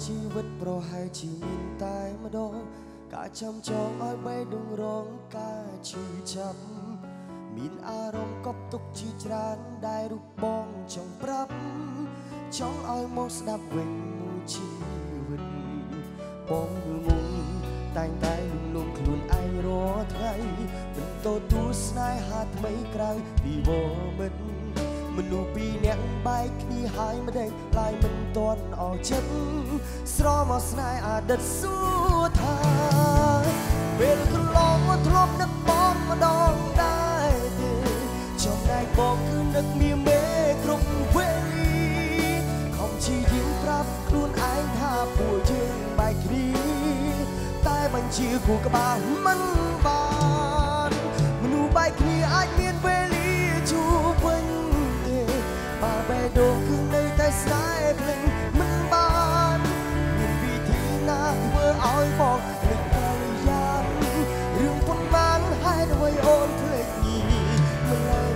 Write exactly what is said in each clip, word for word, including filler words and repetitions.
ជីវិតប្រហែលជាមានតែម្ដងការចាំចងឲ្យបេះដូងរងការឈឺចាប់មានអារម្មណ៍កប់ទុកជាច្រើនដែលរូបបងចង់ប្រាប់ចង់ឲ្យមកស្ដាប់វិញមួយជីវិតបងងងតែងតែលំលងខ្លួនឯងរាល់ថ្ងៃមិនទទួលស្នេហាថ្មីក្រៅពីវមិត្តមនុស្សពីរនាក់បែកគ្នាហើយមិនដេញឡាយមិនទាន់អស់ចិត្តស្រមកស្នេហ៍អតីតសួរថាពេលកន្លងមកធ្លាប់នឹកបងម្ដងដែរទេចំណែកបងគឺនឹកមានមេគ្រប់វេលាខំជាយាមប្រាប់ខ្លួនឯងថាពួកយើងបែកគ្នាតែបញ្ជាគូក្បាលមិនបានមនុស្សបែកគ្នាអាចមានវេលាជួបវិញបើបេះដូងគឺនៅតែស្នេហ៍ភ្លេចមិនបានមានវិធីណាធ្វើឲ្យបងភ្លេចកាលយ៉ានរឿងប៉ុន្មានហេតុអ្វីអូនភ្លេចញីម្ល៉េះ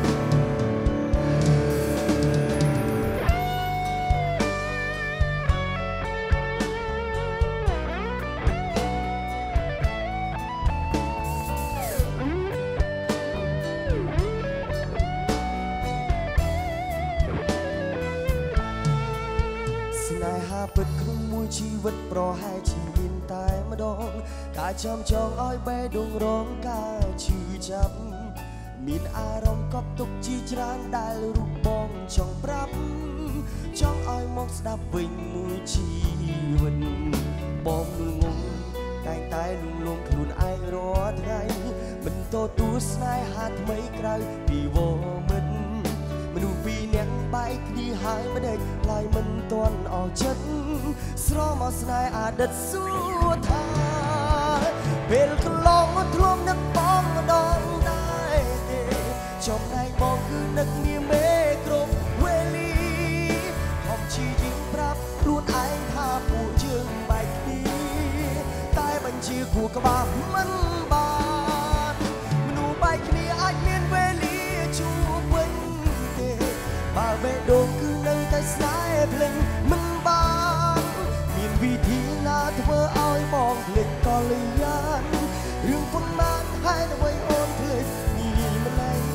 ស្នេហាពិតក្នុងមួយជីវិតប្រហែលជាមានតែម្ដងការចាំចងឲ្យបេះដូងរងការឈឺចាប់មានអារម្មណ៍កប់ទុកជាច្រើនដែលរូបបងចង់ប្រាប់ចង់ឲ្យមកស្ដាប់វិញមួយជីវិតបងងងតែងតែលំលងខ្លួនឯងរាល់ថ្ងៃមិនទទួលស្នេហាថ្មីក្រៅពីវមិត្តមនុស្សពីរនាក់បែកគ្នាហើយមិនដេញឡើយមិនទាន់អស់ចិត្តស្រមកស្នេហ៍អតីតសួរថាពេលកន្លងមកធ្លាប់នឹកបងម្ដងដែរទេចំណែកបងគឺនឹកនាមេគ្រប់វេលាខំជាយាមប្រាប់ខ្លួនឯងថាពួកយើងបែកគ្នាតែបញ្ជាគូក្បាលមិនបានមនុស្សបែកគ្នាអាចមានវេលាជួបវិញបើបេះដូងគឺនៅតែស្នេហ៍ភ្លេចមិនបានមានវិធីណាធ្វើឲ្យបងភ្លេចកលយានរឿងប៉ុន្មានហេតុអ្វីអូនភ្លេចញីម្ល៉េះ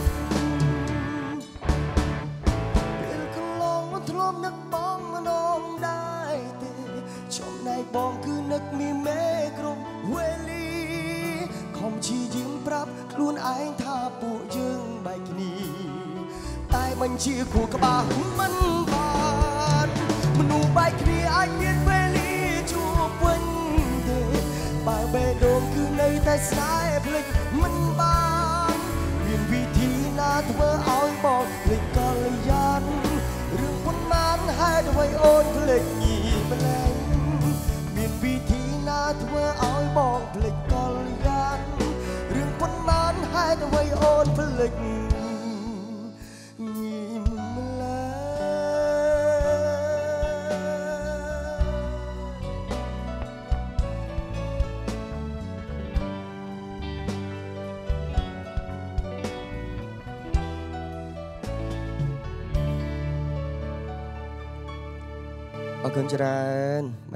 ពេលកន្លងមកធ្លាប់នឹកបងម្ដងដែរទេចំណែកបងគឺនឹកមានមេគ្រប់វេលាខំជាយាមប្រាប់ខ្លួនឯងថាពួកយើងបែកគ្នាតែបញ្ជាគូក្បាលមិនបានមនុស្សបែកគ្នាអាចមានវេលាជួបវិញទេបើបេះដូងគឺនៅតែស្នេហ៍ភ្លេចមិនបានមានវិធីណាធ្វើឲ្យបងភ្លេចកលយានរឿងប៉ុន្មានហេតុអ្វីអូនភ្លេចញីម្ល៉េះមានវិធីណាធ្វើឲ្យបងភ្លេចកលយានរឿងប៉ុន្មានហេតុអ្វីអូនភ្លេចអរគុណច្រើន